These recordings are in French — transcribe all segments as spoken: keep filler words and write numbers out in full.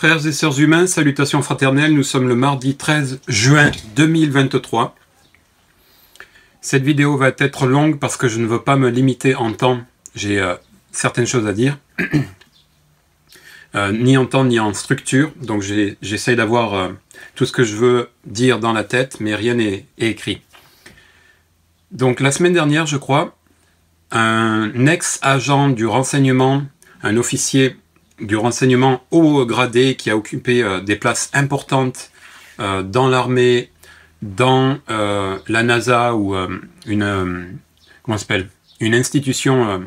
Frères et sœurs humains, salutations fraternelles, nous sommes le mardi treize juin deux mille vingt-trois. Cette vidéo va être longue parce que je ne veux pas me limiter en temps, j'ai euh, certaines choses à dire, euh, ni en temps ni en structure, donc j'essaye d'avoir euh, tout ce que je veux dire dans la tête, mais rien n'est écrit. Donc la semaine dernière, je crois, un ex-agent du renseignement, un officier du renseignement haut gradé qui a occupé euh, des places importantes euh, dans l'armée, dans euh, la NASA ou euh, une euh, comment ça s'appelle une institution euh,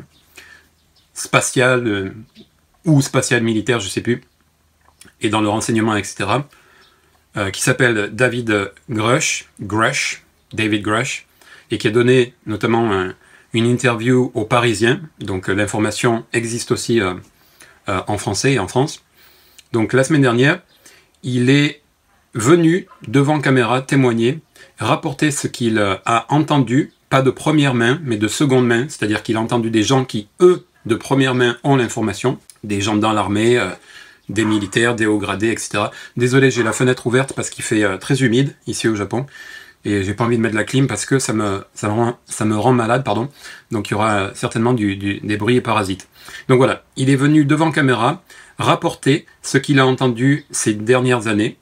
spatiale euh, ou spatiale militaire, je sais plus, et dans le renseignement, et cetera, euh, qui s'appelle David Grush, Grush, David Grush, et qui a donné notamment un, une interview aux Parisiens. Donc euh, l'information existe aussi euh, euh, en français et en France. Donc la semaine dernière, il est venu devant caméra témoigner, rapporter ce qu'il a entendu, pas de première main, mais de seconde main, c'est-à-dire qu'il a entendu des gens qui, eux, de première main, ont l'information, des gens dans l'armée, euh, des militaires, des hauts gradés, et cetera. Désolé, j'ai la fenêtre ouverte parce qu'il fait euh, très humide ici au Japon, et j'ai pas envie de mettre la clim parce que ça me, ça me, rend, ça me rend malade, pardon. Donc il y aura certainement du, du, des bruits parasites. Donc voilà, il est venu devant caméra rapporter ce qu'il a entendu ces dernières années.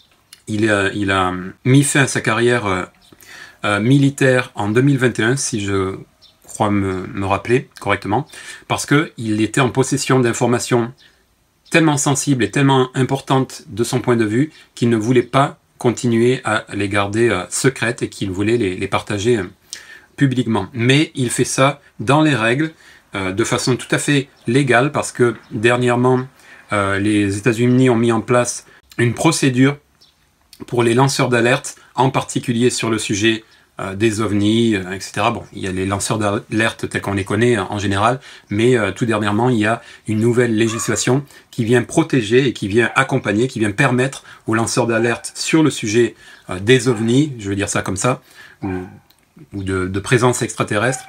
Il a, il a mis fin à sa carrière euh, euh, militaire en deux mille vingt et un, si je crois me, me rappeler correctement, parce qu'il était en possession d'informations tellement sensibles et tellement importantes de son point de vue qu'il ne voulait pas continuer à les garder euh, secrètes et qu'il voulait les, les partager euh, publiquement. Mais il fait ça dans les règles, euh, de façon tout à fait légale, parce que dernièrement, euh, les États-Unis ont mis en place une procédure pour les lanceurs d'alerte, en particulier sur le sujet euh, des ovnis, euh, et cetera. Bon, il y a les lanceurs d'alerte tels qu'on les connaît euh, en général, mais euh, tout dernièrement, il y a une nouvelle législation qui vient protéger et qui vient accompagner, qui vient permettre aux lanceurs d'alerte sur le sujet euh, des ovnis, je veux dire ça comme ça, ou, ou de, de présence extraterrestre,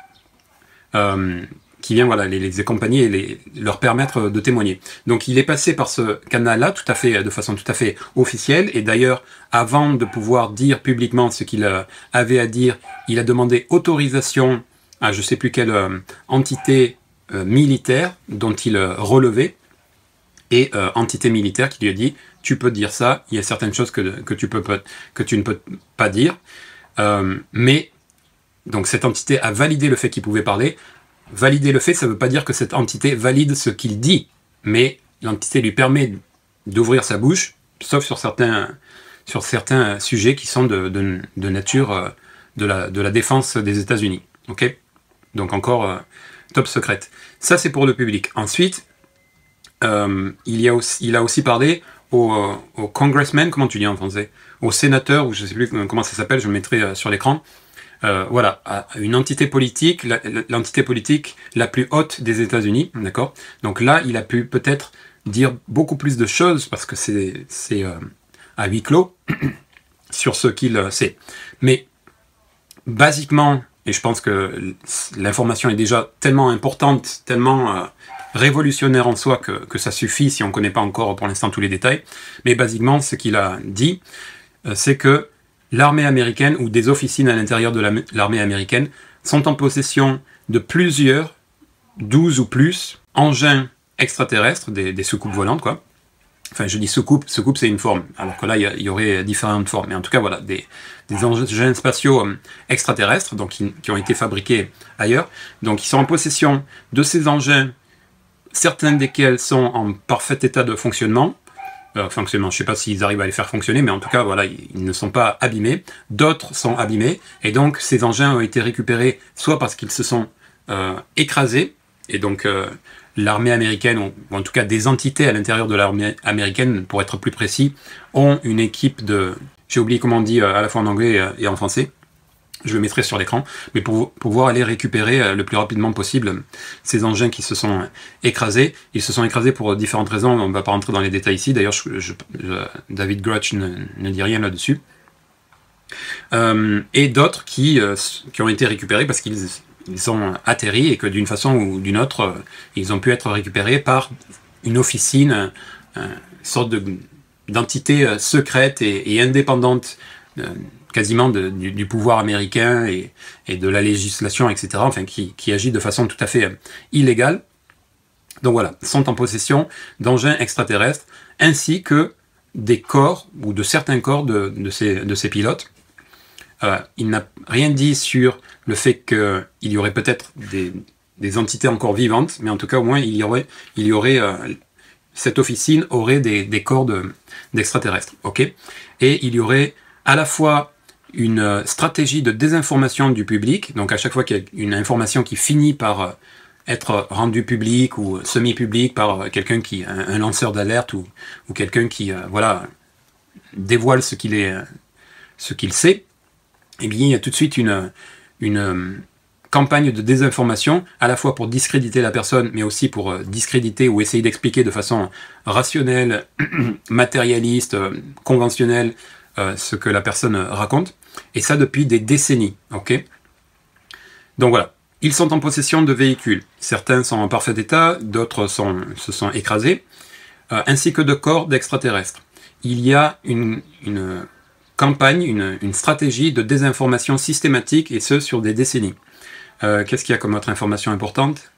euh, qui vient voilà, les, les accompagner et les, leur permettre de témoigner. Donc il est passé par ce canal-là tout à fait, de façon tout à fait officielle, et d'ailleurs, avant de pouvoir dire publiquement ce qu'il euh, avait à dire, il a demandé autorisation à je sais plus quelle euh, entité euh, militaire dont il euh, relevait, et euh, entité militaire qui lui a dit « tu peux dire ça, il y a certaines choses que, que, tu, peux, que tu ne peux pas dire euh, », mais donc cette entité a validé le fait qu'il pouvait parler. Valider le fait, ça ne veut pas dire que cette entité valide ce qu'il dit, mais l'entité lui permet d'ouvrir sa bouche, sauf sur certains, sur certains sujets qui sont de, de, de nature euh, de, la, de la défense des États-Unis. Okay, donc encore euh, top secrète. Ça, c'est pour le public. Ensuite, euh, il, y a aussi, il a aussi parlé au, euh, au congressman, comment tu dis en français, au sénateur, ou je ne sais plus comment ça s'appelle, je le mettrai euh, sur l'écran. Euh, voilà, à une entité politique, l'entité politique la plus haute des États-Unis, d'accord. Donc là, il a pu peut-être dire beaucoup plus de choses parce que c'est c'est euh, à huis clos sur ce qu'il euh, sait. Mais basiquement, et je pense que l'information est déjà tellement importante, tellement euh, révolutionnaire en soi que, que ça suffit si on ne connaît pas encore pour l'instant tous les détails. Mais basiquement, ce qu'il a dit, euh, c'est que l'armée américaine, ou des officines à l'intérieur de l'armée américaine, sont en possession de plusieurs, douze ou plus, engins extraterrestres, des, des soucoupes volantes, quoi. Enfin, je dis soucoupe, soucoupe c'est une forme, alors que là, il y, y aurait différentes formes. Mais en tout cas, voilà, des, des engins spatiaux euh, extraterrestres, donc qui, qui ont été fabriqués ailleurs. Donc, ils sont en possession de ces engins, certains desquels sont en parfait état de fonctionnement, Euh, fonctionnement. Je ne sais pas s'ils arrivent à les faire fonctionner, mais en tout cas, voilà, ils, ils ne sont pas abîmés. D'autres sont abîmés, et donc ces engins ont été récupérés soit parce qu'ils se sont euh, écrasés, et donc euh, l'armée américaine, ou, ou en tout cas des entités à l'intérieur de l'armée américaine, pour être plus précis, ont une équipe de... J'ai oublié comment on dit euh, à la fois en anglais et, et en français. Je le mettrai sur l'écran, mais pour pouvoir aller récupérer le plus rapidement possible ces engins qui se sont écrasés. Ils se sont écrasés pour différentes raisons, on ne va pas rentrer dans les détails ici, d'ailleurs je, je, je, David Grush ne, ne dit rien là-dessus. Euh, et d'autres qui, euh, qui ont été récupérés parce qu'ils ils ont atterri et que d'une façon ou d'une autre, ils ont pu être récupérés par une officine une sorte d'entité euh, secrète et, et indépendante euh, quasiment de, du, du pouvoir américain et, et de la législation, et cetera, enfin qui, qui agit de façon tout à fait euh, illégale. Donc voilà, sont en possession d'engins extraterrestres, ainsi que des corps, ou de certains corps de, de, ces, de ces pilotes. Euh, il n'a rien dit sur le fait qu'il y aurait peut-être des, des entités encore vivantes, mais en tout cas au moins il y aurait, il y aurait euh, cette officine aurait des, des corps de, d'extraterrestres, ok. Et il y aurait à la fois une stratégie de désinformation du public, donc à chaque fois qu'il y a une information qui finit par être rendue publique ou semi-publique par quelqu'un qui, un, un lanceur d'alerte ou, ou quelqu'un qui, euh, voilà, dévoile ce qu'il est, ce qu'il sait, eh bien il y a tout de suite une, une campagne de désinformation, à la fois pour discréditer la personne, mais aussi pour discréditer ou essayer d'expliquer de façon rationnelle, matérialiste, conventionnelle, euh, ce que la personne raconte. Et ça depuis des décennies, ok. Donc voilà, ils sont en possession de véhicules. Certains sont en parfait état, d'autres sont, se sont écrasés, euh, ainsi que de corps d'extraterrestres. Il y a une, une campagne, une, une stratégie de désinformation systématique, et ce, sur des décennies. Euh, Qu'est-ce qu'il y a comme autre information importante?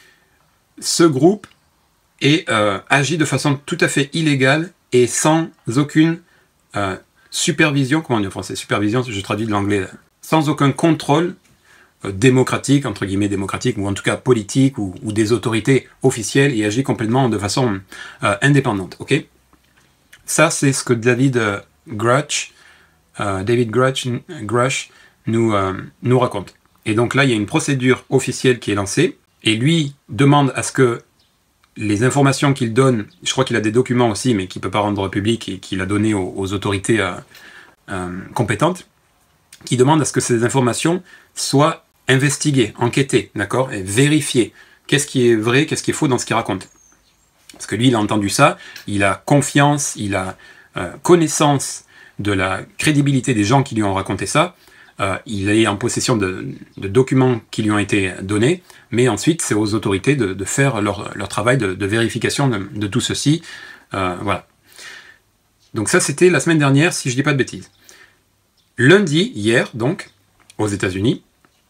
Ce groupe est, euh, agit de façon tout à fait illégale et sans aucune euh, supervision, comment on dit en français, supervision, je traduis de l'anglais, sans aucun contrôle euh, démocratique, entre guillemets démocratique, ou en tout cas politique, ou, ou des autorités officielles, et agit complètement de façon euh, indépendante, ok. Ça, c'est ce que David euh, Grush, euh, David Grush, Grush nous, euh, nous raconte. Et donc là, il y a une procédure officielle qui est lancée, et lui demande à ce que les informations qu'il donne, je crois qu'il a des documents aussi, mais qu'il ne peut pas rendre public et qu'il a donné aux, aux autorités euh, euh, compétentes, qui demande à ce que ces informations soient investiguées, enquêtées, d'accord, et vérifiées. Qu'est-ce qui est vrai, qu'est-ce qui est faux dans ce qu'il raconte? Parce que lui, il a entendu ça, il a confiance, il a euh, connaissance de la crédibilité des gens qui lui ont raconté ça, euh, il est en possession de, de documents qui lui ont été donnés, mais ensuite c'est aux autorités de, de faire leur, leur travail de, de vérification de, de tout ceci. Euh, voilà. Donc ça, c'était la semaine dernière, si je dis pas de bêtises. Lundi, hier, donc, aux États-Unis,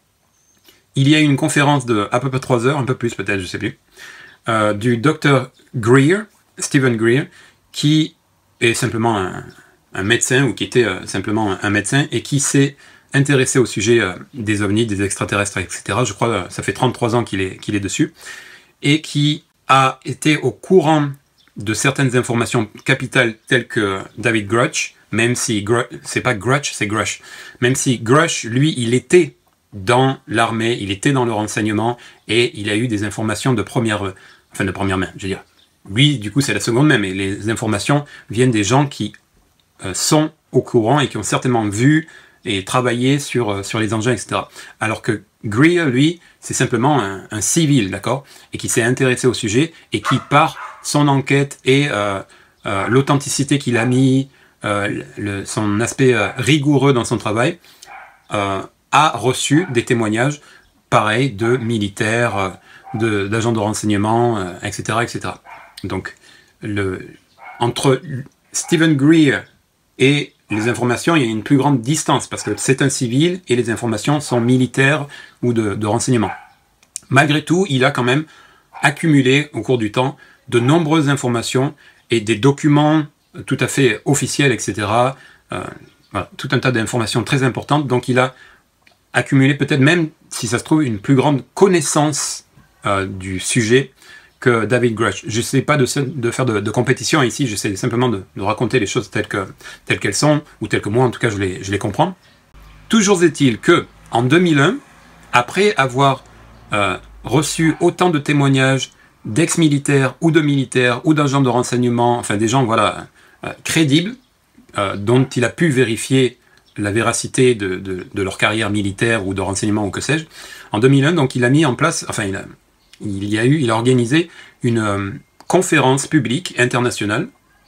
il y a eu une conférence de à peu près trois heures, un peu plus peut-être, je sais plus, euh, du docteur Greer, Stephen Greer, qui est simplement un, un médecin, ou qui était euh, simplement un, un médecin, et qui s'est intéressé au sujet euh, des ovnis, des extraterrestres, et cetera. Je crois que euh, ça fait trente-trois ans qu'il est, qu'il est dessus, et qui a été au courant de certaines informations capitales telles que David Grush, même si c'est pas Grush, c'est Grush, même si Grush, lui, il était dans l'armée, il était dans le renseignement, et il a eu des informations de première, enfin de première main, je veux dire. Lui, du coup, c'est la seconde main, mais les informations viennent des gens qui euh, sont au courant et qui ont certainement vu et travaillé sur, euh, sur les engins, et cetera. Alors que Greer, lui, c'est simplement un, un civil, d'accord, et qui s'est intéressé au sujet, et qui, par son enquête et euh, euh, l'authenticité qu'il a mis, euh, le, son aspect euh, rigoureux dans son travail, euh, a reçu des témoignages pareils de militaires, de, d'agents de renseignement, euh, et cetera, et cetera. Donc, le, entre Stephen Greer et les informations, il y a une plus grande distance, parce que c'est un civil et les informations sont militaires ou de, de renseignement. Malgré tout, il a quand même accumulé au cours du temps de nombreuses informations et des documents tout à fait officiels, et cetera. Euh, voilà, tout un tas d'informations très importantes. Donc il a accumulé peut-être même, si ça se trouve, une plus grande connaissance euh, du sujet que David Grush. Je n'essaie pas de, de faire de, de compétition ici, j'essaie simplement de, de raconter les choses telles que, telles qu'elles sont, ou telles que moi en tout cas je les, je les comprends. Toujours est-il que, en deux mille un, après avoir euh, reçu autant de témoignages d'ex-militaires ou de militaires ou d'agents de renseignement, enfin des gens voilà euh, crédibles, euh, dont il a pu vérifier la véracité de, de, de leur carrière militaire ou de renseignement ou que sais-je, en deux mille un, donc il a mis en place, enfin il a Il y a eu, il a organisé une euh, conférence publique internationale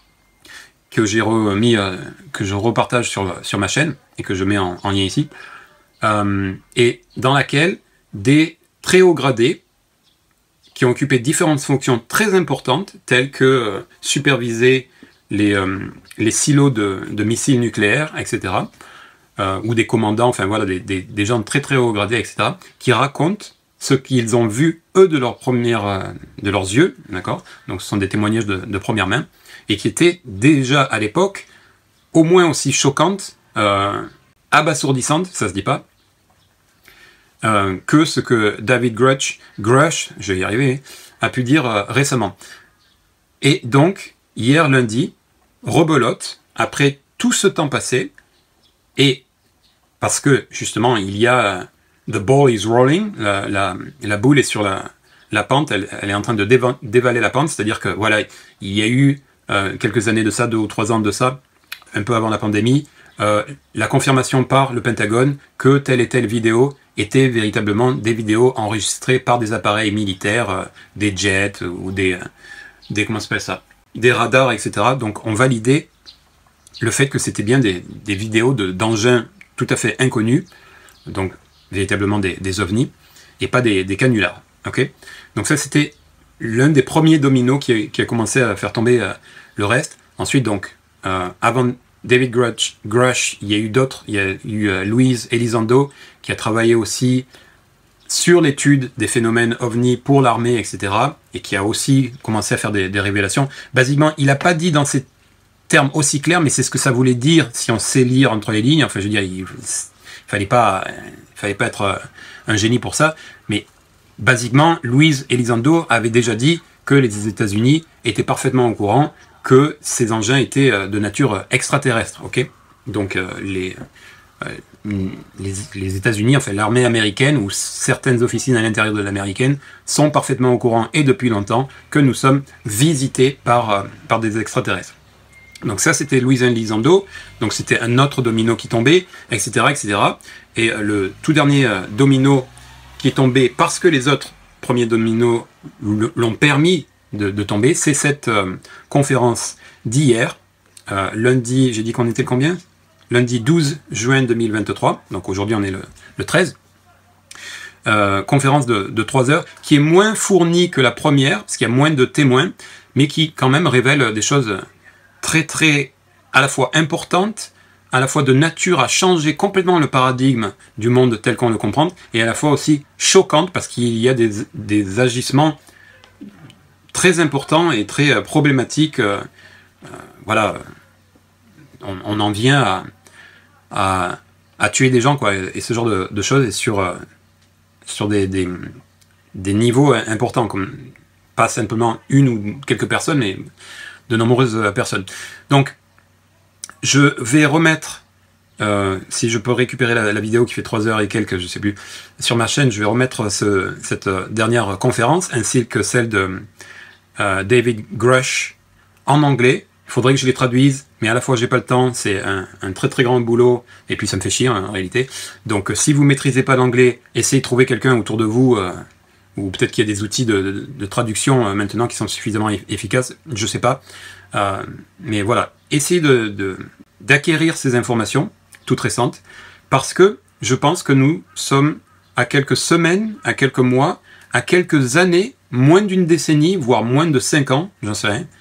que j'ai remis, euh, que je repartage sur, sur ma chaîne et que je mets en, en lien ici, euh, et dans laquelle des très hauts gradés qui ont occupé différentes fonctions très importantes, telles que euh, superviser les, euh, les silos de, de missiles nucléaires, et cetera, euh, ou des commandants, enfin voilà, des, des, des gens très très haut gradés, et cetera, qui racontent ce qu'ils ont vu, eux, de, leur première, euh, de leurs yeux, d'accord? Donc ce sont des témoignages de, de première main, et qui étaient déjà à l'époque au moins aussi choquantes, euh, abasourdissantes, ça se dit pas, euh, que ce que David Grush, Grush, je vais y arriver, a pu dire euh, récemment. Et donc, hier lundi, rebelote, après tout ce temps passé, et parce que justement, il y a the ball is rolling, la, la, la boule est sur la, la pente, elle, elle est en train de déva, dévaler la pente, c'est-à-dire que voilà, il y a eu euh, quelques années de ça, deux ou trois ans de ça, un peu avant la pandémie, euh, la confirmation par le Pentagone que telle et telle vidéo était véritablement des vidéos enregistrées par des appareils militaires, euh, des jets ou des, euh, des comment s'appelle ça, des radars, et cetera. Donc on validait le fait que c'était bien des, des vidéos de, d'engins tout à fait inconnus, donc véritablement des, des ovnis, et pas des, des canulars. Okay, donc ça c'était l'un des premiers dominos qui a, qui a commencé à faire tomber euh, le reste. Ensuite, donc, euh, avant David Grush, Grush, il y a eu d'autres, il y a eu euh, Luis Elizondo, qui a travaillé aussi sur l'étude des phénomènes ovnis pour l'armée, et cetera, et qui a aussi commencé à faire des, des révélations. Basiquement, il n'a pas dit dans ces termes aussi clairs, mais c'est ce que ça voulait dire si on sait lire entre les lignes. Enfin, je veux dire, il, il fallait pas, il fallait pas être un génie pour ça, mais basiquement, Luis Elizondo avait déjà dit que les États-Unis étaient parfaitement au courant que ces engins étaient de nature extraterrestre. Ok, donc euh, les, euh, les, les États-Unis, enfin l'armée américaine ou certaines officines à l'intérieur de l'américaine sont parfaitement au courant et depuis longtemps que nous sommes visités par, euh, par des extraterrestres. Donc ça, c'était Luis Elizondo, donc c'était un autre domino qui tombait, et cetera, et cetera. Et euh, le tout dernier euh, domino qui est tombé parce que les autres premiers dominos l'ont permis de, de tomber, c'est cette euh, conférence d'hier, euh, lundi, j'ai dit qu'on était le combien? Lundi douze juin deux mille vingt-trois, donc aujourd'hui on est le, le treize, euh, conférence de, de trois heures, qui est moins fournie que la première, parce qu'il y a moins de témoins, mais qui quand même révèle des choses très très à la fois importantes, à la fois de nature à changer complètement le paradigme du monde tel qu'on le comprend, et à la fois aussi choquantes, parce qu'il y a des, des agissements très importants et très euh, problématiques. Euh, euh, voilà, on, on en vient à, à, à tuer des gens, quoi, et ce genre de, de choses, et sur, euh, sur des, des, des niveaux importants, comme pas simplement une ou quelques personnes, mais de nombreuses personnes. Donc, je vais remettre, euh, si je peux récupérer la, la vidéo qui fait trois heures et quelques, je sais plus, sur ma chaîne, je vais remettre ce, cette dernière conférence, ainsi que celle de euh, David Grush en anglais. Il faudrait que je les traduise, mais à la fois j'ai pas le temps, c'est un, un très très grand boulot, et puis ça me fait chier en réalité. Donc si vous maîtrisez pas l'anglais, essayez de trouver quelqu'un autour de vous, euh, ou peut-être qu'il y a des outils de, de, de traduction euh, maintenant qui sont suffisamment efficaces, je sais pas. Euh, mais voilà, essayez de, de, d'acquérir ces informations, toutes récentes, parce que je pense que nous sommes à quelques semaines, à quelques mois, à quelques années, moins d'une décennie, voire moins de cinq ans, j'en sais rien,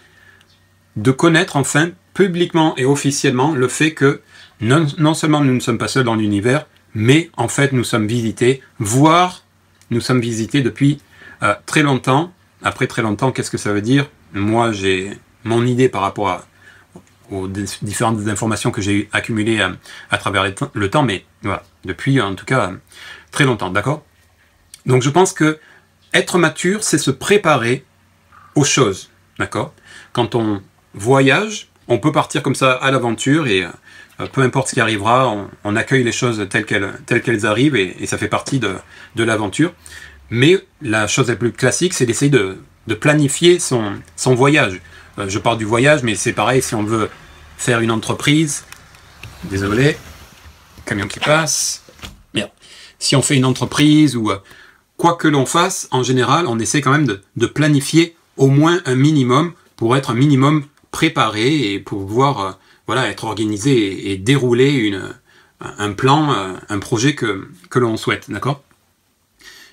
de connaître enfin publiquement et officiellement le fait que non, non seulement nous ne sommes pas seuls dans l'univers, mais en fait nous sommes visités, voire nous sommes visités depuis euh, très longtemps. Après très longtemps, qu'est-ce que ça veut dire? Moi, j'ai mon idée par rapport à, aux différentes informations que j'ai accumulées à, à travers les le temps, mais voilà, depuis en tout cas très longtemps, d'accord? Donc je pense que être mature, c'est se préparer aux choses, d'accord? Quand on voyage, on peut partir comme ça à l'aventure et euh, peu importe ce qui arrivera, on, on accueille les choses telles qu'elles, telles qu'elles arrivent et, et ça fait partie de, de l'aventure. Mais la chose la plus classique, c'est d'essayer de, de planifier son, son voyage. Euh, je parle du voyage, mais c'est pareil si on veut faire une entreprise. Désolé, camion qui passe. Merde. Si on fait une entreprise ou euh, quoi que l'on fasse, en général, on essaie quand même de, de planifier au moins un minimum pour être un minimum préparé et pour pouvoir euh, voilà, être organisé et, et dérouler une, un plan, euh, un projet que, que l'on souhaite, d'accord?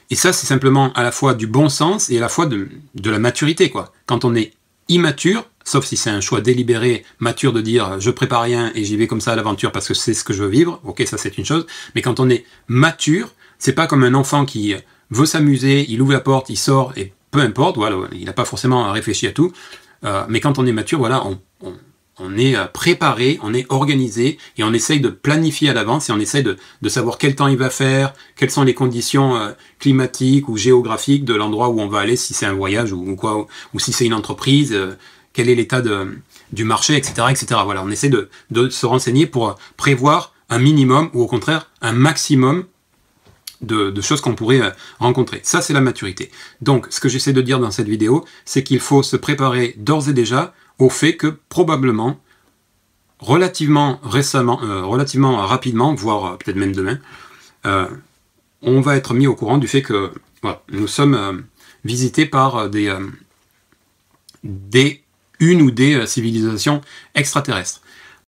Et ça, c'est simplement à la fois du bon sens et à la fois de, de la maturité, quoi. Quand on est immature, sauf si c'est un choix délibéré, mature de dire je prépare rien et j'y vais comme ça à l'aventure parce que c'est ce que je veux vivre, ok, ça c'est une chose. Mais quand on est mature, c'est pas comme un enfant qui veut s'amuser, il ouvre la porte, il sort et peu importe, voilà, il n'a pas forcément réfléchi à tout. Euh, mais quand on est mature, voilà, on, on, on est préparé, on est organisé et on essaye de planifier à l'avance et on essaye de, de savoir quel temps il va faire, quelles sont les conditions euh, climatiques ou géographiques de l'endroit où on va aller, si c'est un voyage ou, ou quoi, ou, ou si c'est une entreprise. Euh, quel est l'état de, du marché, et cetera, et cetera. Voilà, on essaie de, de se renseigner pour prévoir un minimum ou au contraire un maximum de, de choses qu'on pourrait rencontrer. Ça, c'est la maturité. Donc, ce que j'essaie de dire dans cette vidéo, c'est qu'il faut se préparer d'ores et déjà au fait que probablement, relativement récemment, euh, relativement rapidement, voire peut-être même demain, euh, on va être mis au courant du fait que voilà, nous sommes euh, visités par des, euh, des une ou des civilisations extraterrestres.